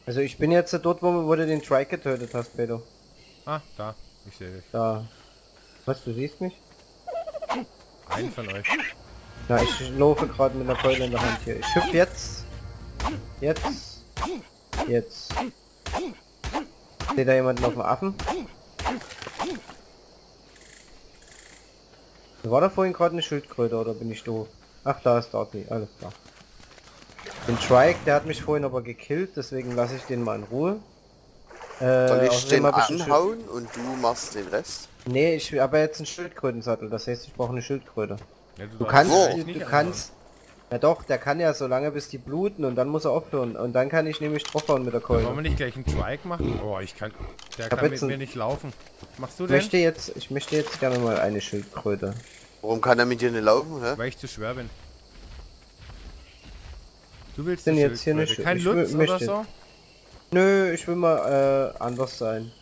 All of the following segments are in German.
Also ich bin jetzt dort, wo du den Trike getötet hast, Pedro. Ah, da. Ich sehe dich. Da. Was, du siehst mich? Einen von euch. Ja, ich laufe gerade mit einer Keule in der Hand hier. Ich hüpf jetzt. Jetzt. Jetzt. Seht da jemanden auf dem Affen? War da vorhin gerade eine Schildkröte oder bin ich doof? Ach, da ist Darty, alles klar. Den Trike, der hat mich vorhin aber gekillt, deswegen lasse ich den mal in Ruhe. Soll ich den hab ich einen anhauen und du machst den Rest? Nee, ich habe jetzt einen Schildkrötensattel, das heißt, ich brauche eine Schildkröte. Ja, Du darfst kannst, eigentlich du nicht kannst, ja doch, der kann ja so lange bis die bluten und dann muss er aufhören und dann kann ich nämlich draufhauen mit der anhauen. Wollen wir Keule. nicht gleich einen Trike machen? Oh, ich kann... Der hab kann jetzt mit mir nicht laufen. Machst du Ich denn? möchte jetzt gerne mal eine Schildkröte. Warum kann er mit dir nicht laufen, hä? Weil ich zu schwer bin. Du willst Denn die jetzt hier Schildkröte. nicht. Kein Ich Lutz oder möchte. so? Nö, ich will mal anders sein.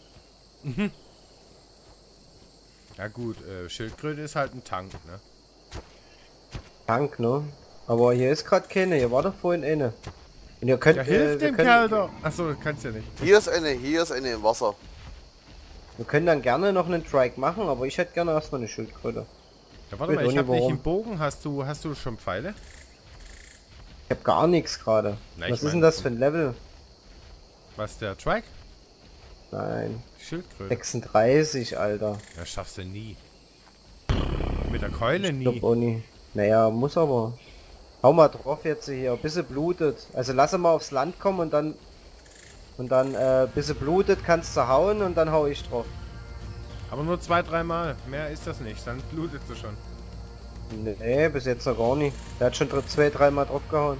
Ja gut, Schildkröte ist halt ein Tank, ne? Tank, ne? Aber hier ist gerade keine, hier war doch vorhin eine. Und ihr könnt, Ja, hilf wir dem können, Kerl doch! Achso, kannst ja nicht. Hier ist eine im Wasser. wir können dann gerne noch einen Trike machen, aber ich hätte gerne erstmal eine Schildkröte. Ja, warte Weiß mal, auch ich nicht, hab dich warum. im Bogen. Hast du schon Pfeile? Ich habe gar nichts gerade. Na, ich Was ist mein, denn das für ein Level? Was, der Trike? Nein. Die Schildkröte. 36, Alter. Ja, schaffst du nie. Mit der Keule Ich glaub nie. auch nie. Naja, muss aber. Hau mal drauf jetzt hier, bis sie blutet. Also lass mal aufs Land kommen und dann bis sie blutet, kannst du hauen und dann hau ich drauf. Aber nur 2-3 Mal. Mehr ist das nicht. Dann blutet sie schon. Nee, bis jetzt noch gar nicht. Der hat schon 2-3 Mal drauf gehauen.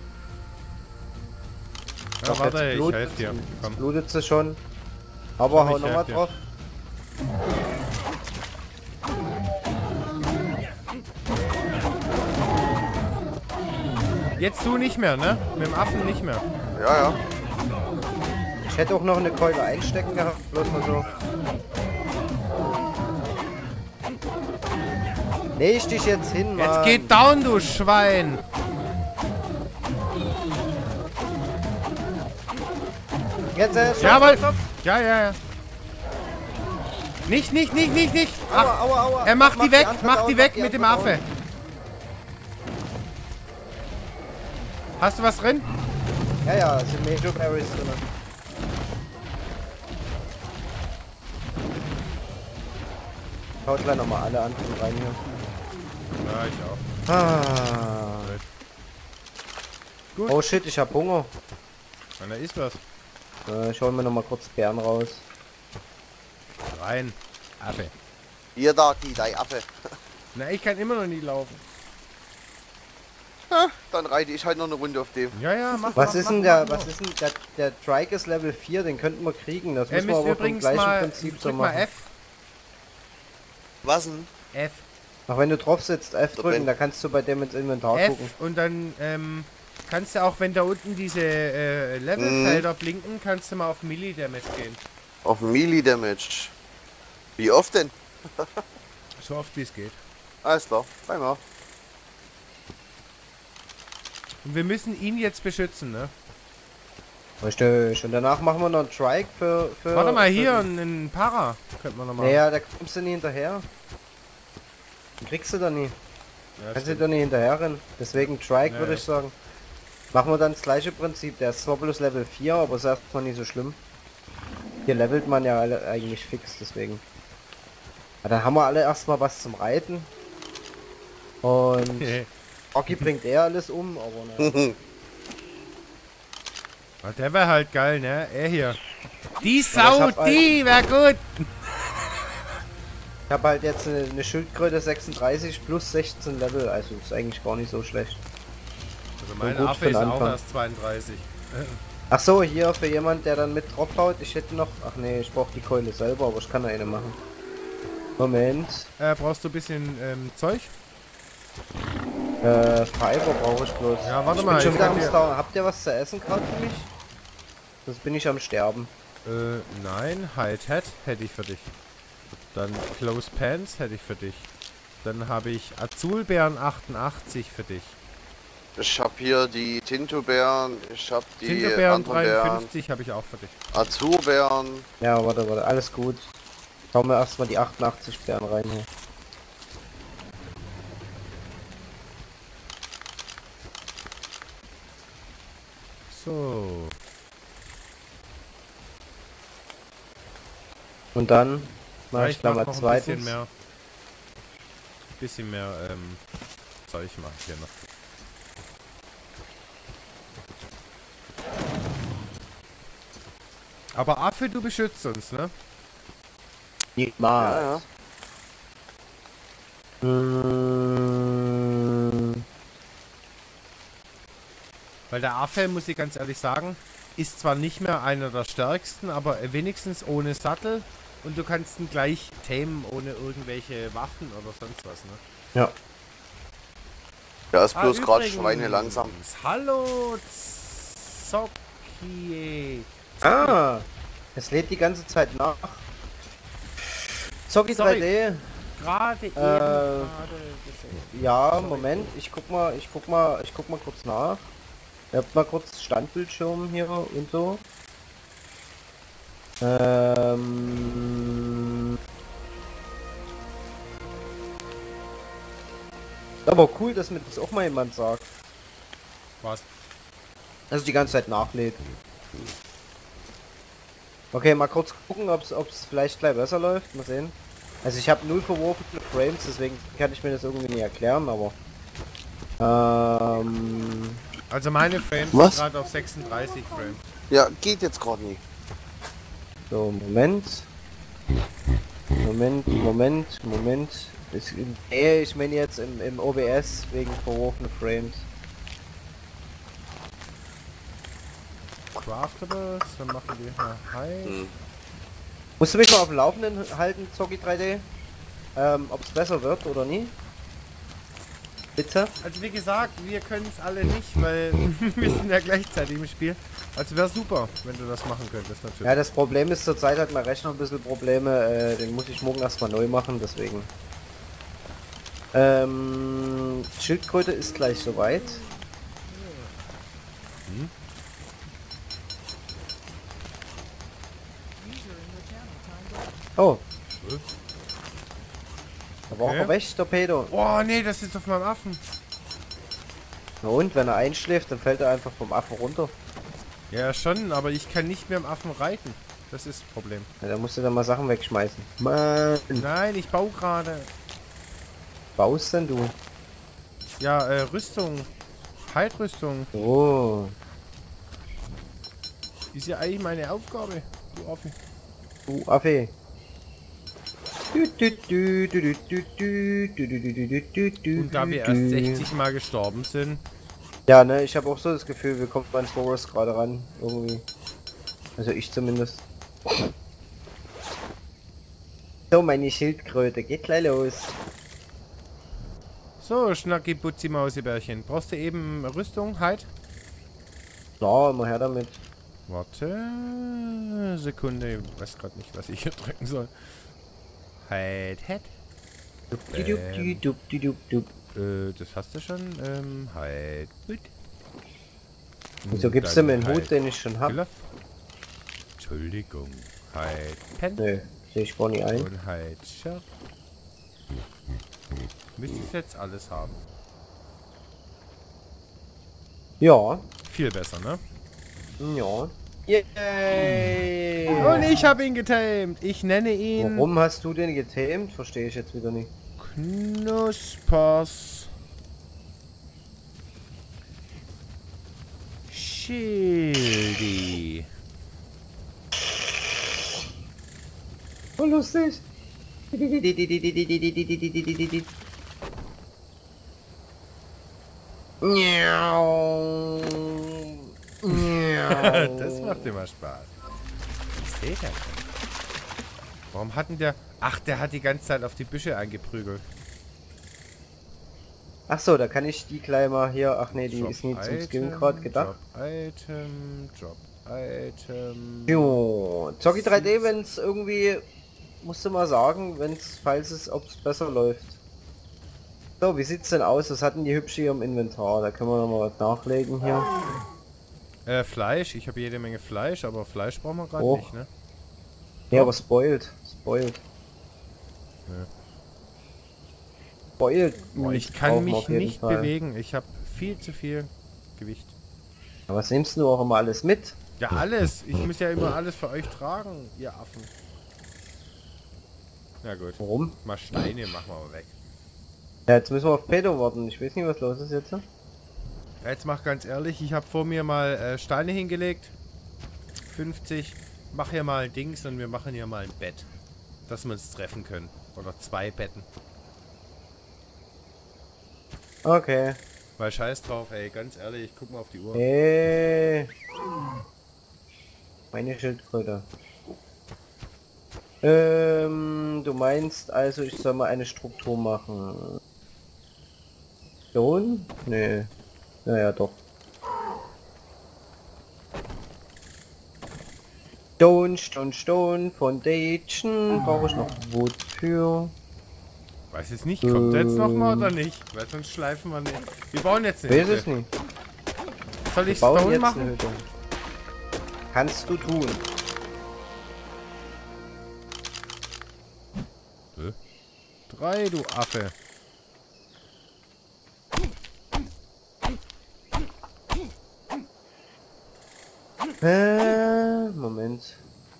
Ja, Doch, warte, jetzt ich helfe dir. Jetzt Komm. blutet sie schon. Aber hau Ich nochmal helf dir. drauf. Jetzt du nicht mehr, ne? Mit dem Affen nicht mehr. Ja, ja. Ich hätte auch noch eine Keule einstecken gehabt, bloß mal so. Leg dich jetzt hin, Mann. Jetzt geht down, du Schwein! Jetzt, stopp, Jawohl! stopp, stopp. Ja, ja, ja. Nicht! Ach, Aua, aua, aua. er macht die weg! Antwort Mach aus, die mach weg die mit dem Antwort Affe! Hast du was drin? aus. Ja, ja, es sind Major Berries drin. Haut gleich nochmal alle Antworten rein hier. Ja, ich auch. Ah. Gut. Oh shit, ich hab Hunger. Na, da ist was. Ich hol mir nochmal kurz Beeren raus. Rein. Affe. Hier, da, dein Affe. Na, ich kann immer noch nie laufen. Dann reite ich halt noch eine Runde auf dem. Ja, ja, mach Was mach, ist mach, denn mach, der, was ist denn der Trike ist Level 4, den könnten wir kriegen. Das müssen wir müsst aber vom übrigens gleichen mal, Prinzip so drück mal machen. F. Was denn? F. Ach, wenn du drauf sitzt, F Da drücken, bin- da kannst du bei dem ins Inventar F gucken. und dann kannst du auch, wenn da unten diese Levelfelder blinken, kannst du mal auf Melee Damage gehen. Auf Melee Damage. Wie oft denn? So oft wie es geht. Alles klar, einmal. Und wir müssen ihn jetzt beschützen, ne? Richtig. Und danach machen wir noch einen Trike für Warte mal, für hier, den- einen Para. Könnten wir noch mal. Naja, da kommst du nie hinterher. Den kriegst du da nie. Ja, Kannst du stimmt. da nie hinterher rennen. Deswegen Trike, Ja, würde ja. ich sagen. Machen wir dann das gleiche Prinzip. Der ist zwar bloß Level 4, aber ist erstmal nicht so schlimm. Hier levelt man ja alle eigentlich fix, deswegen. Ja, dann haben wir alle erstmal was zum Reiten. Und Rocky bringt eher alles um, aber ne. Ah, der wäre halt geil, ne? Er hier. Die ich Sau, hab die wäre gut. Ich habe halt jetzt eine Schildkröte 36 plus 16 Level, also ist eigentlich gar nicht so schlecht. Also mein mein gut Affe für ist den auch Anfang. erst 32. Ach so, hier für jemand, der dann mit draufhaut. Ich hätte noch... Ach nee, ich brauche die Keule selber, aber ich kann da eine machen. Moment. Brauchst du ein bisschen Zeug? Fiber brauche ich bloß. Ja, warte ich mal, bin schon ich wieder kann am dir- Star. Habt ihr was zu essen gerade für mich? Sonst bin ich am Sterben. Nein. High Hat hätte ich für dich. Dann Close Pants hätte ich für dich. Dann habe ich Azulbeeren 88 für dich. Ich hab hier die Tinto-Bären, ich hab die Tinterbären anderen Bären, 53 habe ich auch für dich. Azurbären. Ja, warte, alles gut. Schauen wir erstmal die 88 Bären rein hier. So. Und dann Ja, mache ich da mal noch ein zweitens. bisschen mehr Zeug mache ich hier noch. Aber Affe, du beschützt uns, ne? Niemals. Ja. Weil der Affe, muss ich ganz ehrlich sagen, ist zwar nicht mehr einer der stärksten, aber wenigstens ohne Sattel und du kannst ihn gleich tamen ohne irgendwelche Waffen oder sonst was, ne? Ja. Der ist bloß gerade übrigens, Schweine langsam. Hallo, Zocki. Ah, es lädt die ganze Zeit nach. Zocki Sorry. 3D. Gerade eben gesehen. Ja, Sorry. Moment, ich guck mal kurz nach. Ihr habt mal kurz Standbildschirm hier und so. Aber cool, dass mir das auch mal jemand sagt. Was? Also die ganze Zeit nachlädt. Okay, mal kurz gucken, ob es vielleicht gleich besser läuft. Mal sehen. Also ich habe 0 verworfene Frames, deswegen kann ich mir das irgendwie nicht erklären, aber... Also meine Frames Was? sind gerade auf 36 Frames. Ja, geht jetzt gerade nicht. So, Moment. Ich meine jetzt im OBS wegen verworfene Frames. Craftables, dann machen wir High. Musst du mich mal auf dem Laufenden halten, Zocki 3D? Ob es besser wird oder nie? Bitte? Also wie gesagt, wir können es alle nicht, weil wir sind ja gleichzeitig im Spiel. Also wäre super, wenn du das machen könntest natürlich. Ja, das Problem ist, zurzeit hat mein Rechner ein bisschen Probleme. Den muss ich morgen erstmal neu machen, deswegen. Schildkröte ist gleich soweit. Oh. Da war Okay. er weg, Torpedo. Oh nee, das ist auf meinem Affen. Na und, wenn er einschläft, dann fällt er einfach vom Affen runter. Ja schon, aber ich kann nicht mehr am Affen reiten. Das ist das Problem. Ja, da musst du dann mal Sachen wegschmeißen. Mann. Nein, ich baue gerade. Baust denn du? Ja, Rüstung. Heilrüstung. Oh. Ist ja eigentlich meine Aufgabe. Du Affe. Du Affe. Und da wir erst 60 Mal gestorben sind. Ja, ne, ich habe auch so das Gefühl, wir kommen an Forest gerade ran. Irgendwie. Also ich zumindest. So, meine Schildkröte, geht gleich los. So, Schnacki, Butzi, Mausebärchen. Brauchst du eben Rüstung? Halt. Klar, immer her damit. Warte. Sekunde. Ich weiß gerade nicht, was ich hier drücken soll. Halt, Head. Das hast du schon. Halt. Gut. Wieso gibst du mir einen Hut, den ich schon hab? Glove. Entschuldigung. Halt. Pen. Nö, sehe ich gar nicht ein. Und halt. Shirt. Müsste ich jetzt alles haben. Ja. Viel besser, ne? Ja. Yay! Und ich habe ihn getamed. Ich nenne ihn Warum hast du den getamed? Verstehe ich jetzt wieder nicht. Knuspers Schildi. So lustig. Das macht immer Spaß. Ich sehe das. Warum hatten der... Ach, der hat die ganze Zeit auf die Büsche eingeprügelt. Ach so, da kann ich die gleich mal hier. Ach nee, die Drop ist nie zum Item, Skin gerade gedacht. Drop Item, Drop Item. Jo, Zocki 3D, wenn es irgendwie, musst du mal sagen, falls es, ob es besser läuft. So, wie sieht's denn aus? Was hatten die hübsche hier im Inventar? Da können wir noch mal was nachlegen hier. Fleisch. Ich habe jede Menge Fleisch, aber Fleisch brauchen wir gerade Oh. nicht, ne? Ja, aber spoiled. Spoiled. Ja. Spoiled. Boah, ich brauchen kann wir mich auf jeden nicht Fall. bewegen. Ich habe viel zu viel Gewicht. Aber was nimmst du auch immer alles mit? Ja, alles. Ich muss ja immer alles für euch tragen, ihr Affen. Na gut. Warum? Mal Steine machen wir mal weg. Ja, jetzt müssen wir auf Pedo warten. Ich weiß nicht, was los ist jetzt. Jetzt mach ganz ehrlich, ich habe vor mir mal Steine hingelegt. 50. Mach hier mal ein Dings und wir machen hier mal ein Bett. Dass wir uns treffen können. Oder 2 Betten. Okay. Weil scheiß drauf, ey, ganz ehrlich, ich guck mal auf die Uhr. Meine Schildkröte. Du meinst also, ich soll mal eine Struktur machen. Stone? Nee. Naja, doch. Stone, Foundation. Brauche ich noch Wood für. Weiß jetzt nicht, kommt der jetzt nochmal oder nicht? Weil sonst schleifen wir nicht. Wir bauen jetzt eine Weiß Hütte. es nicht. Soll ich Bauen Stone jetzt machen? eine Hütte. Kannst du tun. 3, du Affe. Moment.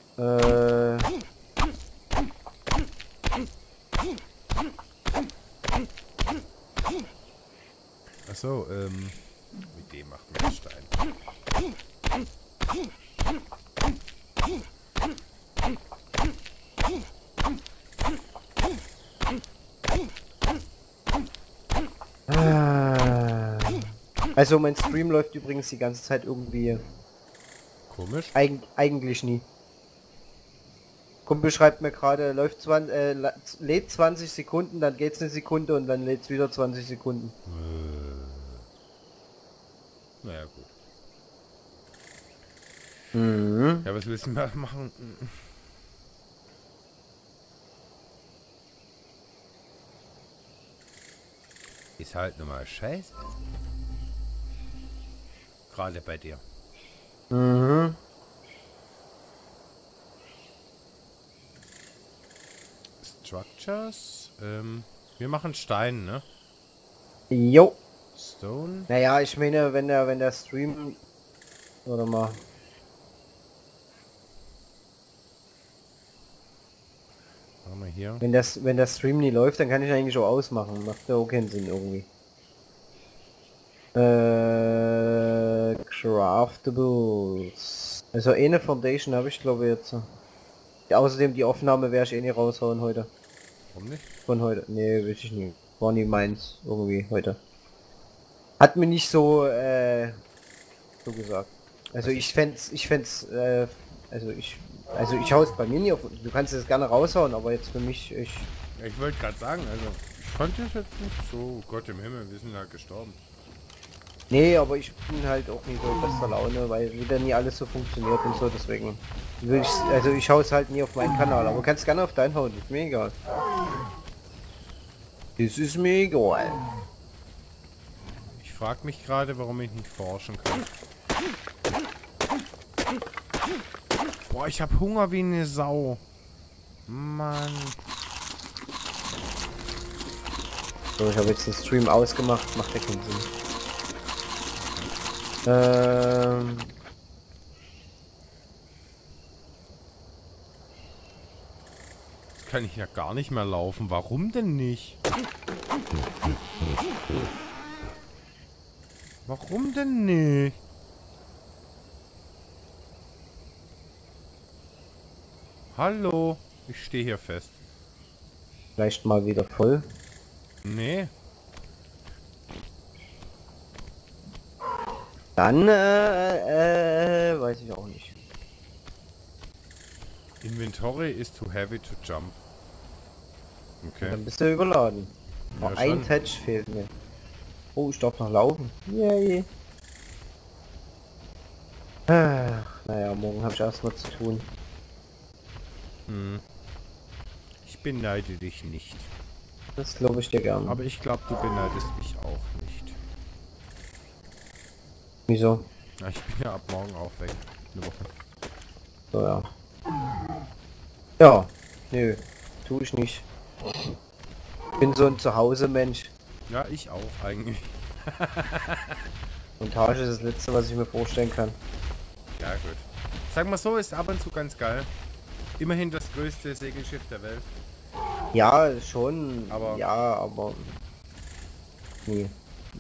Achso, mit dem machen wir jetzt Stein. Also mein Stream läuft übrigens die ganze Zeit irgendwie Komisch. eigentlich nie. Kumpel schreibt mir gerade, lädt 20 Sekunden, dann geht's eine Sekunde und dann lädt's wieder 20 Sekunden. Naja, gut. Mhm. Ja, was willst du mal machen? Ist halt nochmal scheiße. Gerade bei dir. Mhm. Structures. Wir machen Stein, ne? Jo. Stone. Naja, ich meine, wenn der Stream... Warte mal. Machen wir hier. Wenn der Stream nie läuft, dann kann ich eigentlich auch ausmachen. Macht ja auch keinen Sinn irgendwie. Craftables. Also eine Foundation habe ich glaube jetzt. Ja, außerdem die Aufnahme werde ich eh nicht raushauen heute. Warum nicht? Von heute. Nee, weiß ich nicht. War nie meins irgendwie heute. Hat mir nicht so so gesagt. Also ich fänd's, also ich hau's bei mir nie auf. Du kannst es gerne raushauen, aber jetzt für mich, Ja, ich wollte gerade sagen, also ich fand das jetzt nicht so. Gott im Himmel, wir sind halt gestorben. nee, aber ich bin halt auch nie so bester Laune, weil wieder nie alles so funktioniert und so, deswegen will ich, also ich hau's halt nie auf meinen Kanal, aber kannst gerne auf deinen hauen, ist mir egal. Das ist mir egal. Ich frage mich gerade, warum ich nicht forschen kann. Boah, ich habe Hunger wie eine Sau. Mann. So, ich habe jetzt den Stream ausgemacht, macht ja keinen Sinn. Jetzt kann ich ja gar nicht mehr laufen. Warum denn nicht? Warum denn nicht? Hallo? Ich stehe hier fest. Vielleicht mal wieder voll. Nee. Dann, weiß ich auch nicht. Inventory is too heavy to jump. Okay. Dann bist du überladen. Ja, Noch ein schon. Touch fehlt mir. Oh, ich darf noch laufen. Yay. Ach, naja, morgen habe ich erstmal zu tun. Hm. Ich beneide dich nicht. Das glaube ich dir gern. Aber ich glaube, du beneidest mich auch nicht. Wieso? Ja, ich bin ja ab morgen auch weg. Eine Woche. So, ja. Ja, nö, tue ich nicht. Bin so ein Zuhause-Mensch. Ja, ich auch eigentlich. Montage ist das Letzte, was ich mir vorstellen kann. Ja, gut. Sagen wir so, ist ab und zu ganz geil. Immerhin das größte Segelschiff der Welt. Ja, schon. Aber- Ja, aber... Nee.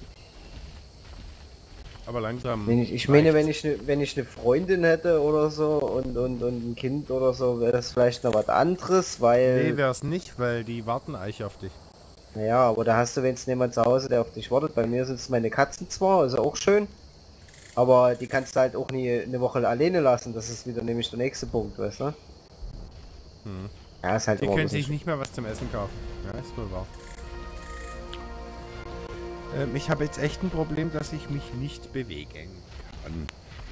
Aber langsam. Ich meine, reicht's. wenn ich eine Freundin hätte oder so und ein Kind oder so, wäre das vielleicht noch was anderes, weil... Nee, wär's nicht, weil die warten eigentlich auf dich. Naja, aber da hast du wenigstens jemand zu Hause, der auf dich wartet. Bei mir sind es meine Katzen zwar, ist auch schön. Aber die kannst du halt auch nie eine Woche alleine lassen. Das ist wieder nämlich der nächste Punkt, weißt du? Hm. Ja, ist halt Die immer ein können bisschen sich nicht mehr was zum Essen kaufen. Ja, ist wohl wahr. Ich habe jetzt echt ein Problem, dass ich mich nicht bewegen kann.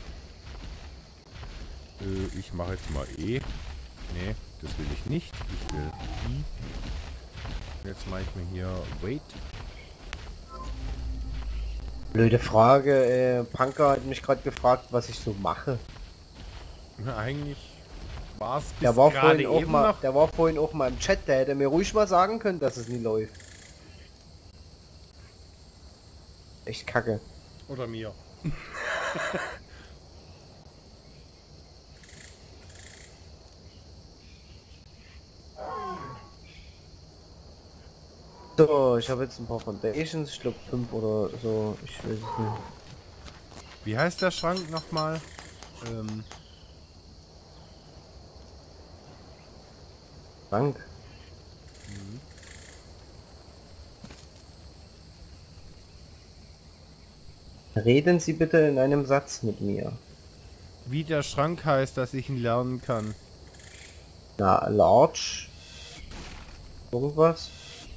Ich mache jetzt mal E. Nee, das will ich nicht. Ich will I. Jetzt mache ich mir hier Wait. blöde Frage. Punker hat mich gerade gefragt, was ich so mache. Eigentlich war es bis Der war, gerade vorhin auch eben mal, noch. der war vorhin auch mal im Chat, der hätte mir ruhig mal sagen können, dass es nie läuft. Echt kacke. Oder mir. So, ich habe jetzt ein paar Foundations, ich glaube 5 oder so, ich weiß es nicht. Wie heißt der Schrank nochmal? Dank. Reden Sie bitte in einem Satz mit mir. Wie der Schrank heißt, dass ich ihn lernen kann. Na, large. Irgendwas.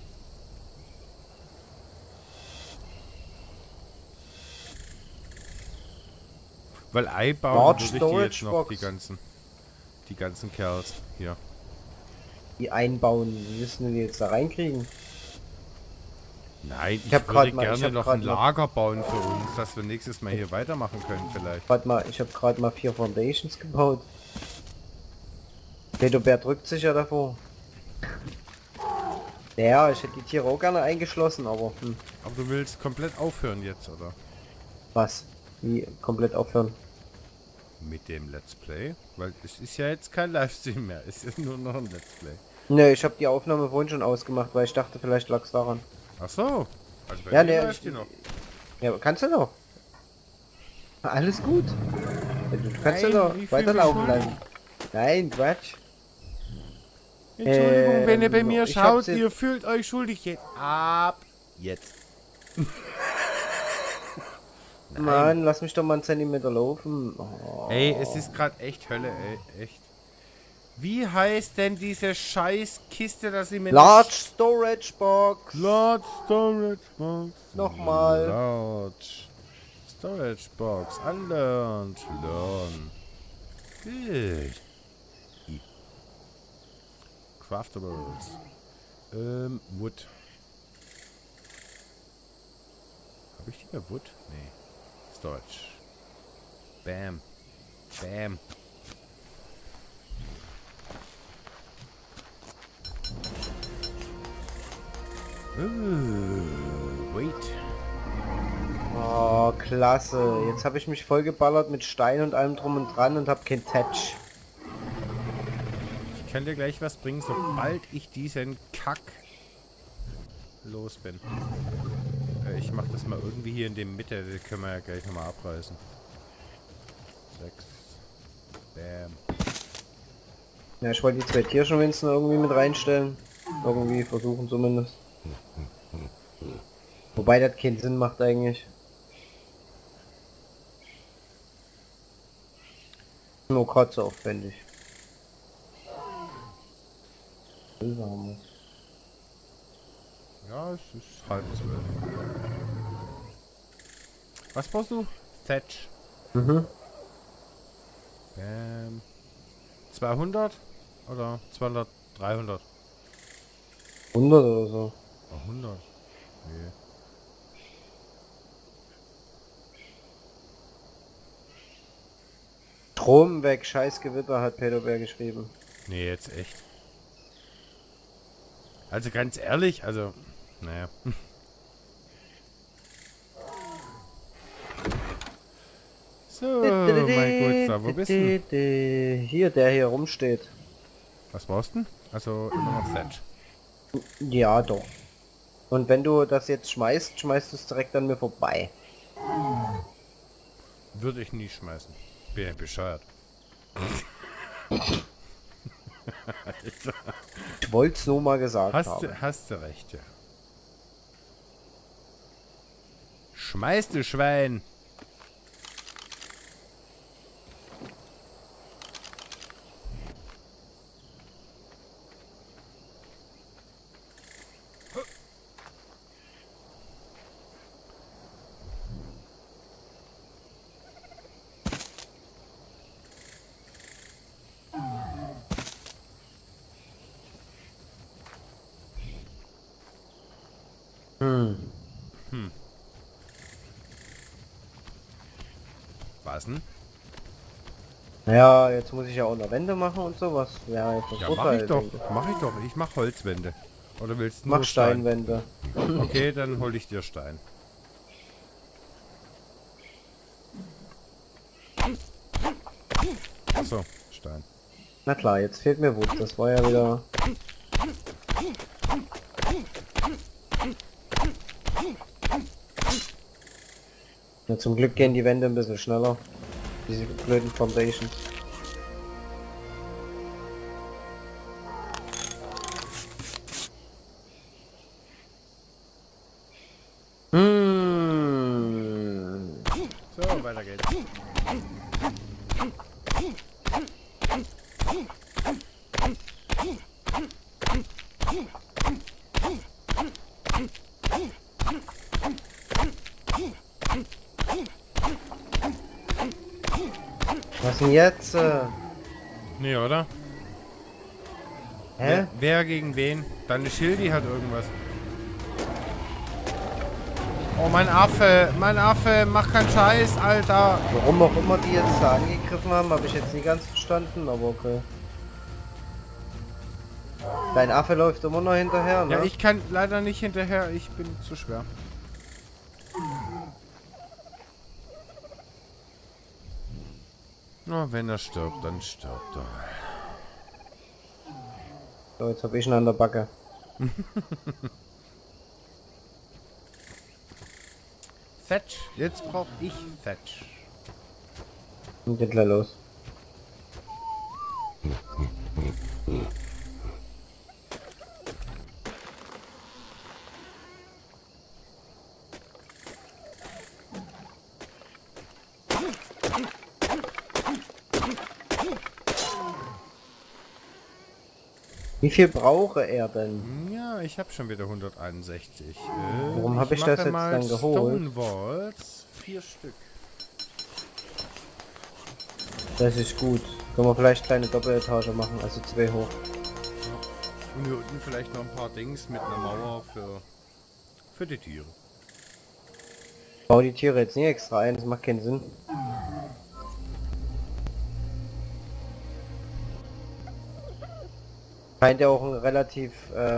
Weil Ei bauen Large würde ich die jetzt Storage noch, Box. die ganzen Kerls. Hier. Die einbauen. Wie müssen wir die jetzt da reinkriegen? Nein, Ich hab würde grad mal- gerne ich hab noch grad ein mal- Lager bauen für uns, dass wir nächstes Mal hier weitermachen können vielleicht. Warte mal, ich habe gerade mal 4 Foundations gebaut. Pedobär drückt sich ja davor. Ja, ich hätte die Tiere auch gerne eingeschlossen, aber Aber du willst komplett aufhören jetzt, oder? was? Wie komplett aufhören? Mit dem Let's Play? Weil es ist ja jetzt kein Livestream mehr, es ist nur noch ein Let's Play. Ne, ich habe die Aufnahme vorhin schon ausgemacht, weil ich dachte, vielleicht lag es daran. Ach so. Also bei Ja, mir ne, läuft die noch. Ja, kannst du noch. Alles gut. Du kannst ja Nein, noch wie viel weiterlaufen Schulden? lassen. Nein, Quatsch. Entschuldigung, wenn ihr bei mir ich hab's schaut, jetzt- ihr fühlt euch schuldig jetzt. Ab jetzt. Mann, lass mich doch mal einen Zentimeter laufen. Oh. Ey, es ist gerade echt Hölle, ey, echt. Wie heißt denn diese scheiß Kiste, dass sie mit... Large Storage Box. Large Storage Box. Nochmal. Large Storage Box. Unlearned. Learn. Good. Craftables. Wood. Habe ich die bei Wood? Nee. Storage. Bam. Bam. Wait. Oh, klasse. Jetzt habe ich mich voll geballert mit Stein und allem drum und dran und habe kein Touch. Ich kann dir gleich was bringen, sobald ich diesen Kack los bin. Ich mach das mal irgendwie hier in der Mitte, das können wir ja gleich nochmal abreißen. 6. Bam. Ja, ich wollte die 2 Tierschwänzen irgendwie mit reinstellen. Irgendwie versuchen zumindest. Wobei das keinen Sinn macht eigentlich. Nur gerade so aufwendig. Silber haben wir. Ja, es ist 11:30. Was brauchst du? Thatch. Mhm. Bam. 200? Oder 200? 300? 100 oder so. 100. Nee. Strom weg, scheiß Gewitter, hat Pedober geschrieben. Nee, jetzt echt. Also ganz ehrlich, also, naja. So, mein Guter, wo bist du? Hier, der hier rumsteht. Was brauchst du denn? Also immer noch Thatch. Ja, doch. Und wenn du das jetzt schmeißt, schmeißt du es direkt an mir vorbei. Würde ich nie schmeißen. Bin ja bescheuert. Ich wollte es nur mal gesagt haben. Hast du recht, ja. Schmeiß, du Schwein! Was denn? Ja, jetzt muss ich ja auch noch Wände machen und sowas. Ja, jetzt Ja, mach ich doch. Mach ich doch. Ich mach Holzwände. Oder willst du nur Mach Stein? Steinwände. Okay, dann hol ich dir Stein. Achso, Stein. Na klar, jetzt fehlt mir Wut. Das war ja wieder... Ja, zum Glück gehen die Wände ein bisschen schneller. Diese blöden Foundations. So, weiter geht's. Was denn jetzt? Nee, oder? Hä? Wer gegen wen? Deine Schildi hat irgendwas. Oh, mein Affe, mach keinen Scheiß, Alter. Warum auch immer die jetzt da angegriffen haben, habe ich jetzt nie ganz verstanden, aber okay. Dein Affe läuft immer noch hinterher, ne? Ja, ich kann leider nicht hinterher, ich bin zu schwer. Oh, wenn er stirbt, dann stirbt er. So, jetzt habe ich ihn an der Backe. Thatch, jetzt brauche ich Thatch. Und geht gleich los. Wie viel brauche er denn? Ja, ich habe schon wieder 161. Warum habe ich das mache jetzt mal dann geholt? Stone Walls, 4 Stück. Das ist gut. Können wir vielleicht kleine Doppeletage machen, also 2 hoch. Und hier unten vielleicht noch ein paar Dings mit einer Mauer für die Tiere. Bau die Tiere jetzt nicht extra ein, das macht keinen Sinn. Scheint ja auch ein relativ,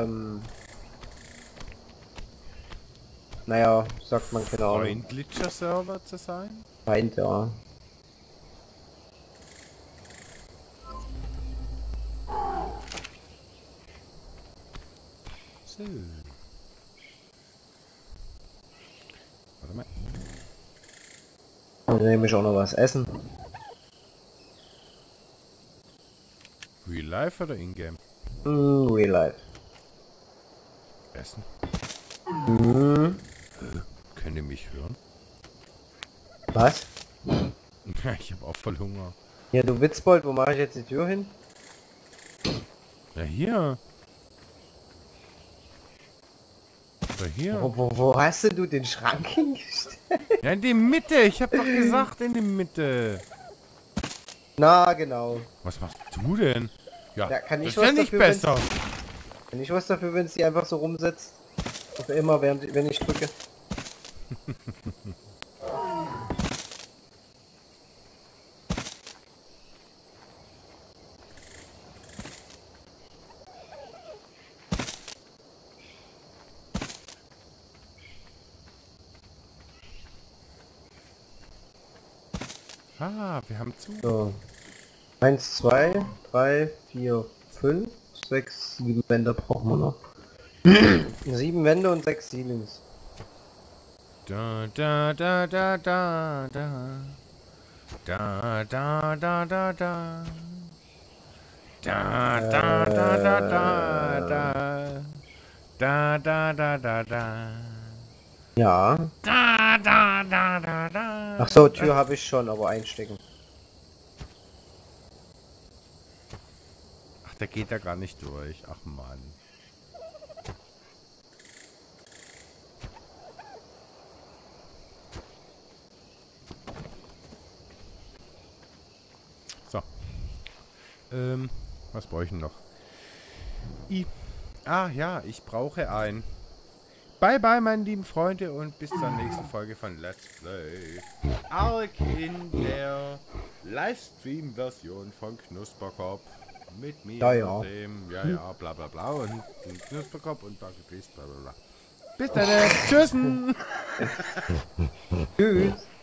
naja, sagt man genau. Freundlicher Server zu sein? Scheint ja. So. Warte mal. Und dann nehme ich auch noch was essen. Real Life oder Ingame? Real life. Essen. Könnt ihr mich hören? Was? Ja, ich habe auch voll Hunger. Ja, du Witzbold, wo mache ich jetzt die Tür hin? Ja, hier. Oder hier. Wo hast denn du den Schrank hingestellt? Ja, in die Mitte. Ich habe doch gesagt, in die Mitte. Na, genau. Was machst du denn? Ja, Ja, kann ich das ist ja was nicht dafür, besser. Kann ich was dafür, wenn es die einfach so rumsetzt? Auf immer, wenn ich drücke. Ah, wir haben zu. So. 1, 2, 3, 4, 5, 6, 7 Wände brauchen wir noch. 7 Wände und 6 Ceilings. Da, da, da, da, da, da. Da, da, da, da, da. Da, da, da, da, da, da. Da, da, da, da, da. Ja. Da, da, da, da, da. Ach so, Tür habe ich schon, aber einstecken. Ach, der geht da gar nicht durch. Ach Mann. So. Was brauche ich denn noch? Ah ja, ich brauche ein. Bye bye, meine lieben Freunde, und bis zur nächsten Folge von Let's Play Ark in der Livestream-Version von Knusperkopf. Mit mir Ja, ja. und dem, ja, bla bla bla, und dem Knusperkopf und Danke, Peace, bla bla bla. Bis dann, tschüss! Tschüss.